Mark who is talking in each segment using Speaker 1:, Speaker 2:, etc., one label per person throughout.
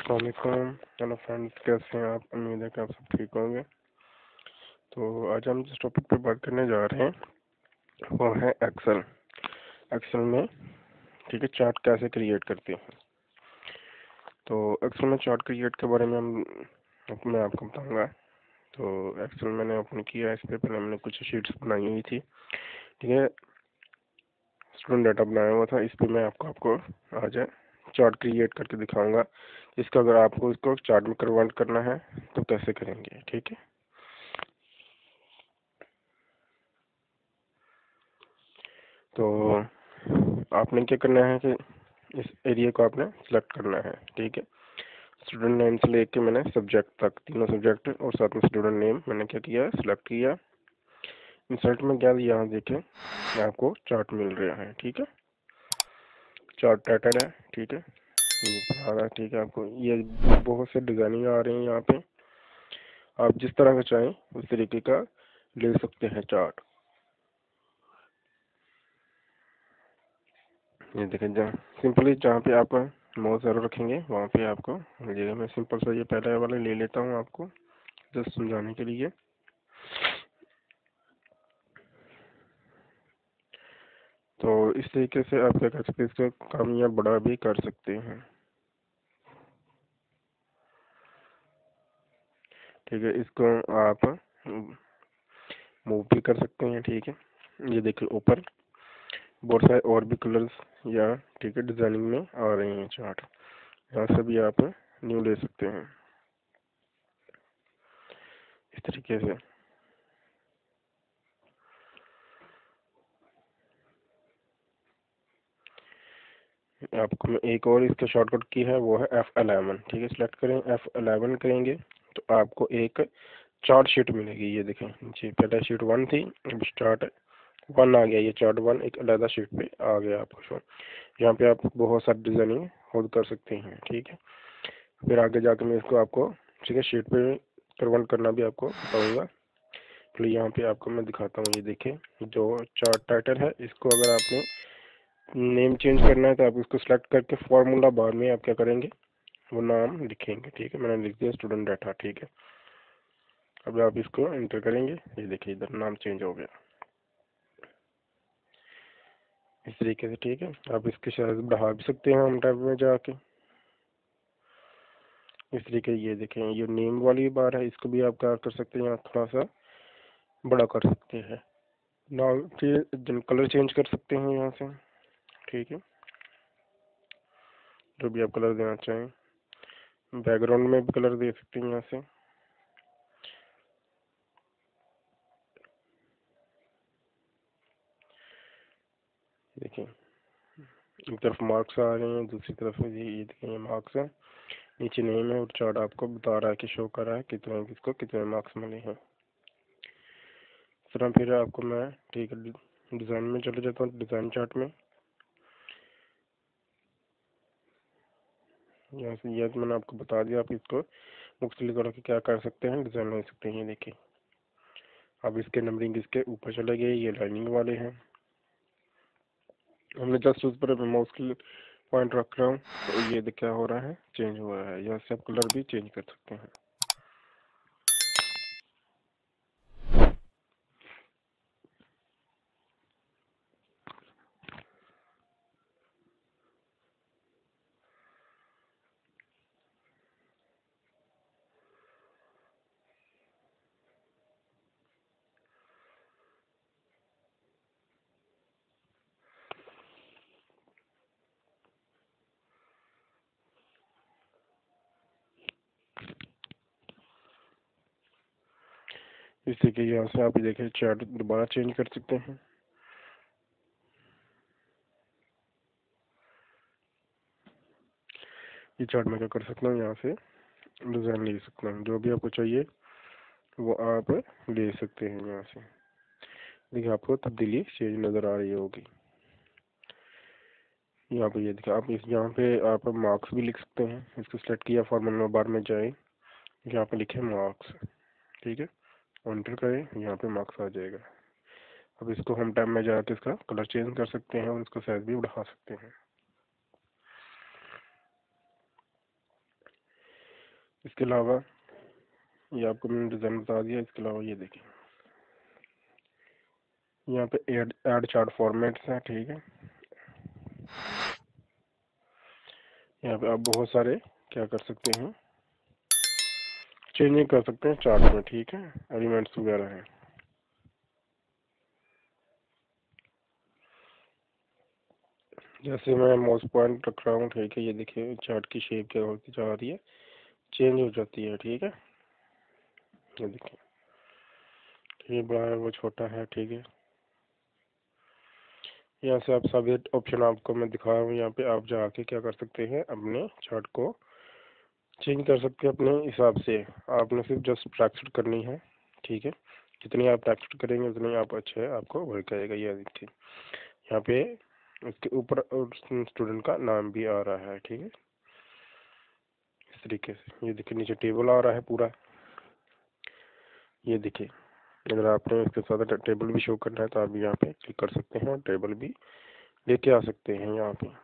Speaker 1: वालेकुम। Hello friends, कैसे हैं आप? उम्मीद है कि आप सब ठीक होंगे। तो आज हम जिस टॉपिक पे बात करने जा रहे हैं वो है एक्सेल। एक्सेल में ठीक है चार्ट कैसे क्रिएट करते हैं। तो एक्सेल में चार्ट क्रिएट के बारे में मैं आपको बताऊंगा। तो एक्सेल मैंने ओपन किया, इस पे पहले मैंने कुछ शीट्स बनाई हुई थी, ठीक है, स्टूडेंट डाटा बनाया हुआ था। इस पे मैं आपको आज चार्ट क्रिएट करके दिखाऊंगा। इसका अगर आपको इसको चार्ट में कन्वर्ट करना है तो कैसे करेंगे, ठीक है। तो आपने क्या करना है कि इस एरिया को आपने सिलेक्ट करना है, ठीक है। स्टूडेंट नेम से लेके मैंने सब्जेक्ट तक, तीनों सब्जेक्ट और साथ में स्टूडेंट नेम मैंने क्या किया, सिलेक्ट किया। इंसर्ट में क्या दिया, यहाँ देखें आपको चार्ट मिल रहा है, ठीक है। चार्ट टाइटल है, ठीक है, ये आ रहा है, ठीक है। आपको ये बहुत से डिजाइनिंग आ रहे हैं यहाँ पे, आप जिस तरह का चाहें उस तरीके का ले सकते हैं चार्ट। ये देखें, जहाँ सिंपली जहाँ पे आप माउस एरो रखेंगे वहाँ पे आपको मिल जाएगा। मैं सिंपल सा ये पहले वाला ले लेता हूँ आपको जस्ट समझाने के लिए। तो इस तरीके से आप क्या कर सकते हैं, इसका काम या बड़ा भी कर सकते हैं, ठीक है। इसको आप मूव भी कर सकते हैं, ठीक है। ये देखिए ऊपर बहुत सारे और भी कलर्स या ठीक है डिजाइनिंग में आ रहे हैं चार्ट, यहाँ से भी आप न्यू ले सकते हैं इस तरीके से। आपको मैं एक और इसका शॉर्टकट की है, वो है F11, ठीक है। सिलेक्ट करें, F11 करेंगे तो आपको एक चार्ट शीट मिलेगी। ये देखें नीचे पहले शीट 1 थी, अब चार्ट 1 आ गया। ये चार्ट 1 एक अलग शीट पे आ गया आपको शो। यहाँ पे आप बहुत सारी डिजाइनिंग खुद कर सकते हैं, ठीक है। फिर आगे जाके मैं इसको आपको ठीक है शीट पे कन्वर्ट करना भी आपको बताऊंगा। तो यहाँ पे आपको मैं दिखाता हूँ। ये देखें जो चार्ट टाइटल है, इसको अगर आपने नेम चेंज करना है तो आप इसको सिलेक्ट करके फॉर्मूला बार में आप क्या करेंगे, वो नाम लिखेंगे, ठीक है। मैंने लिख दिया स्टूडेंट डाटा, ठीक है। अब आप इसको एंटर करेंगे, ये देखिए इधर नाम चेंज हो गया इस तरीके से, ठीक है। आप इसके साइज बढ़ा भी सकते हैं हम टैब में जाके इस तरीके। ये देखें ये नेम वाली बार है, इसको भी आप क्या कर सकते हैं, यहाँ थोड़ा सा बड़ा कर सकते हैं। नाम कलर चेंज कर सकते हैं यहाँ से, ठीक है, जो भी आप कलर देना चाहें। बैकग्राउंड में भी कलर दे सकते हैं यहाँ से। देखिए एक तरफ मार्क्स आ रहे हैं, दूसरी तरफ ये देखिए ये मार्क्स है, नीचे नेम है और चार्ट आपको बता रहा है कि शो कर रहा है कितने किसको कितने मार्क्स मिले हैं। इस तरह फिर आपको मैं ठीक है डिज़ाइन में चले जाता हूँ, डिज़ाइन चार्ट में। यहाँ से यह मैंने आपको बता दिया, आप इसको मुख्तलिफ तरह के क्या कर सकते हैं, डिज़ाइन ले सकते हैं। ये देखिए अब इसके नंबरिंग इसके ऊपर चले गए, ये लाइनिंग वाले हैं। हमने जस्ट उस पर माउस की पॉइंट रख रहा हूँ तो ये देख क्या हो रहा है, चेंज हो रहा है। यहाँ से आप कलर भी चेंज कर सकते हैं। इस तरीके यहाँ से आप देखिए चार्ट दोबारा चेंज कर सकते हैं। ये चार्ट मैं क्या कर सकता हूँ, यहाँ से डिज़ाइन ले सकता हूँ, जो भी आपको चाहिए वो आप ले सकते हैं। यहाँ से देखिए आपको तब्दीली चेंज नज़र आ रही होगी। यहाँ पे ये देखिए आप इस यहाँ पे आप मार्क्स भी लिख सकते हैं। इसको सेलेक्ट किया, फॉर्मूला बार में जाए, यहाँ पे लिखे मार्क्स, ठीक है, एंटर करें, यहाँ पे मार्क्स आ जाएगा। अब इसको हम टैब में जाकर इसका कलर चेंज कर सकते हैं और इसको साइज भी बढ़ा सकते हैं। इसके अलावा ये आपको मैंने डिज़ाइन बता दिया। इसके अलावा ये देखिए यहाँ पे ऐड चार्ट फॉर्मेट्स हैं, ठीक है। यहाँ पे आप बहुत सारे क्या कर सकते हैं, चेंजिंग कर सकते हैं चार्ट में, ठीक है। एलिमेंट्स वगैरह हैं। जैसे मैं माउस पॉइंट रख रहा हूँ, ठीक है, ये देखिए चार्ट की शेप क्या होती जा रही है, चेंज हो जाती है, ठीक है। ये देखिए ये बड़ा है, वो छोटा है, ठीक है। यहाँ से आप सभी ऑप्शन आपको मैं दिखा रहा हूँ। यहाँ पे आप जाके क्या कर सकते हैं, अपने चार्ट को चेंज कर सकते हैं अपने हिसाब से। आपने सिर्फ जस्ट प्रैक्टिस करनी है, ठीक है। जितनी आप प्रैक्टिस करेंगे उतनी आप अच्छे आपको वर्क आएगा। ये देखिए यहाँ पे उसके ऊपर स्टूडेंट का नाम भी आ रहा है, ठीक है, इस तरीके से। ये देखिए नीचे टेबल आ रहा है पूरा। ये देखिए अगर आपने इसके साथ टेबल भी शो करना है तो आप यहाँ पे क्लिक कर सकते हैं और टेबल भी लेके आ सकते हैं यहाँ पे।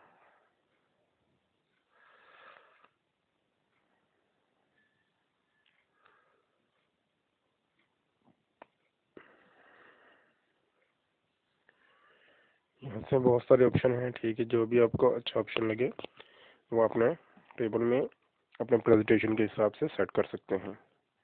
Speaker 1: यहाँ से बहुत सारे ऑप्शन हैं, ठीक है। जो भी आपको अच्छा ऑप्शन लगे वो अपने टेबल में अपने प्रेजेंटेशन के हिसाब से सेट कर सकते हैं।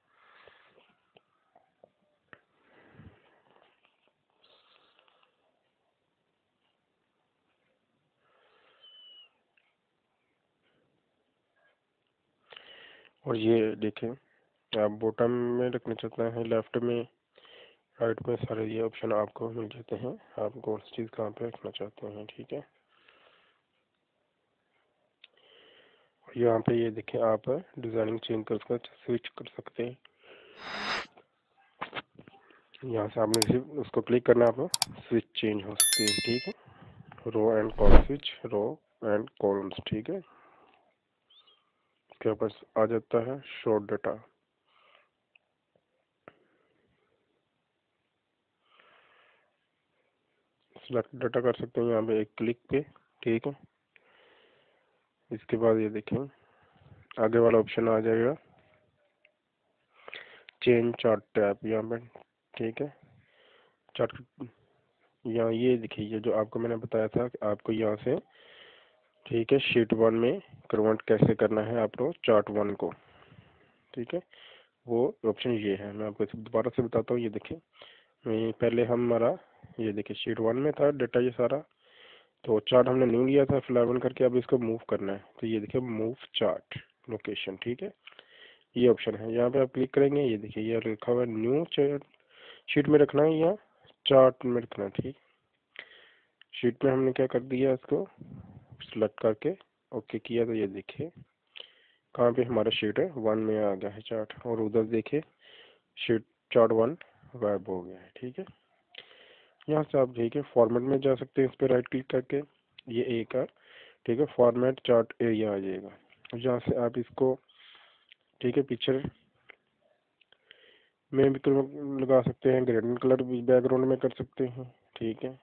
Speaker 1: और ये देखें आप बॉटम में रखना चाहते हैं, लेफ्ट में, राइट में, सारे ये ऑप्शन आपको मिल जाते हैं। आप कौन सी चीज़ कहाँ पे रखना चाहते हैं, ठीक है। और यहाँ पे ये देखें आप डिज़ाइनिंग चेंज कर स्विच कर सकते हैं। यहाँ से आपने सिर्फ उसको क्लिक करना है, आप स्विच चेंज हो सकती है, ठीक है। Row and column switch, row and columns, ठीक है। इसके पास आ जाता है शॉर्ट डाटा। सिलेक्ट डाटा कर सकते हैं यहाँ पे एक क्लिक पे, ठीक है। इसके बाद ये देखें आगे वाला ऑप्शन आ जाएगा चेंज चार्ट टैब यहाँ पे, ठीक है। चार्ट यहाँ ये देखिए ये जो आपको मैंने बताया था कि आपको यहाँ से, ठीक है, शीट 1 में कन्वर्ट कैसे करना है आपको चार्ट 1 को, ठीक है। वो ऑप्शन ये है, मैं आपको दोबारा से बताता हूँ। ये देखिए पहले हमारा ये देखिए शीट 1 में था डेटा ये सारा, तो चार्ट हमने न्यू लिया था F11 करके। अब इसको मूव करना है तो ये देखिए मूव चार्ट लोकेशन, ठीक है। ये ऑप्शन है, यहाँ पे आप क्लिक करेंगे। ये देखिए ये लिखा हुआ है न्यू चार्ट, शीट में रखना है या चार्ट में रखना है, ठीक। शीट में हमने क्या कर दिया, इसको सिलेक्ट करके ओके किया तो ये देखिए कहाँ पे हमारा शीट है 1 में आ गया है चार्ट, और उधर देखिए शीट चार्ट 1 गायब हो गया है, ठीक है। यहाँ से आप ठीक है फॉर्मेट में जा सकते हैं, इस पर राइट क्लिक करके ये एक का, ठीक है, फॉर्मेट चार्ट एरिया आ जाएगा। यहाँ से आप इसको, ठीक है, पिक्चर में भी लगा सकते हैं, ग्रेडियंट कलर भी बैकग्राउंड में कर सकते हैं, ठीक है,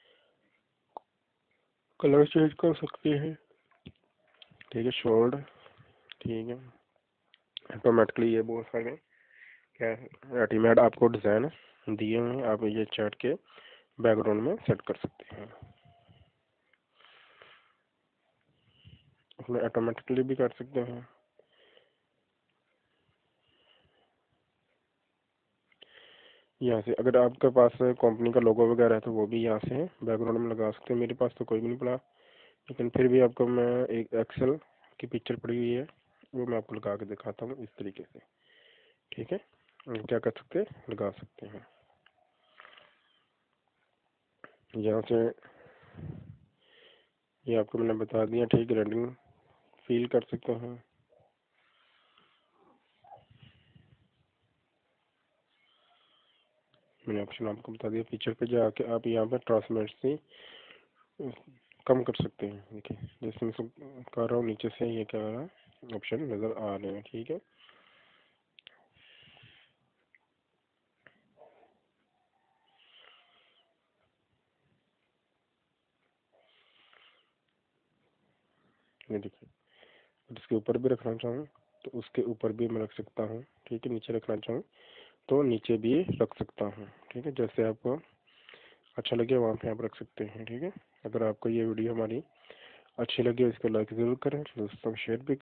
Speaker 1: कलर चेंज कर सकते हैं, ठीक है, शोल्ड, ठीक है। ऑटोमेटिकली ये बहुत सारे क्या रेडीमेड आपको डिज़ाइन दिए हुए हैं, आप ये चार्ट के बैकग्राउंड में सेट कर सकते हैं। उसमें ऑटोमेटिकली भी कर सकते हैं। यहाँ से अगर आपके पास कंपनी का लोगो वगैरह है तो वो भी यहाँ से बैकग्राउंड में लगा सकते हैं। मेरे पास तो कोई भी नहीं पड़ा, लेकिन फिर भी आपको मैं एक एक्सेल की पिक्चर पड़ी हुई है वो मैं आपको लगा के दिखाता हूँ इस तरीके से, ठीक है। क्या कर सकते हैं, लगा सकते हैं। यहाँ से ये आपको मैंने बता दिया, ठीक, रेंडरिंग फील कर सकते हैं। मैंने ऑप्शन आपको बता दिया। पिक्चर पे जाके आप यहाँ पे ट्रांसपेरेंसी कम कर सकते हैं। देखिए जैसे मैं सब कर रहा हूँ नीचे से ये क्या रहा है ऑप्शन नज़र आ रहे हैं, ठीक है। ये देखिए इसके ऊपर भी रखना चाहूँ तो उसके ऊपर भी मैं रख सकता हूँ, ठीक है। नीचे रखना चाहूँ तो नीचे भी रख सकता हूँ, ठीक है। जैसे आपको अच्छा लगे वहाँ पे आप रख सकते हैं, ठीक है। अगर आपको ये वीडियो हमारी अच्छी लगी इसको लाइक ज़रूर करें, दोस्तों शेयर भी